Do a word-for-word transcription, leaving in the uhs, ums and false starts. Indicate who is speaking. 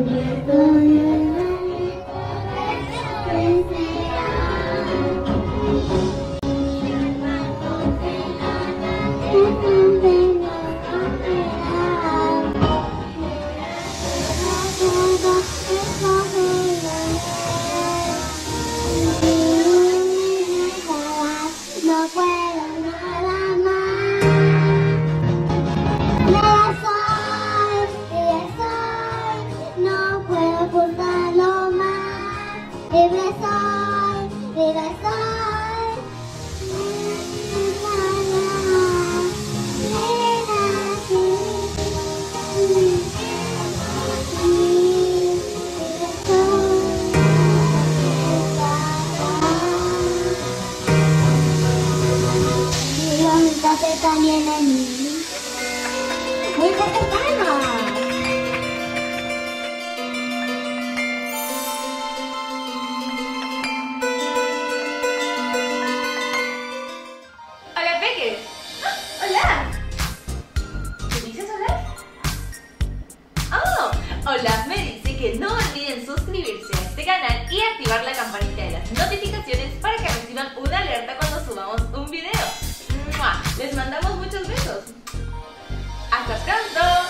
Speaker 1: También a mí. Muy poco.
Speaker 2: Hola, peques. ¡Ah! Hola. ¿Qué dices, Olaf? Oh, Olaf me dice que no olviden suscribirse a este canal y activar la campanita de las notificaciones para que reciban una alerta cuando subamos un video. ¡Mua! Les mandamos muchos besos. ¡Hasta pronto!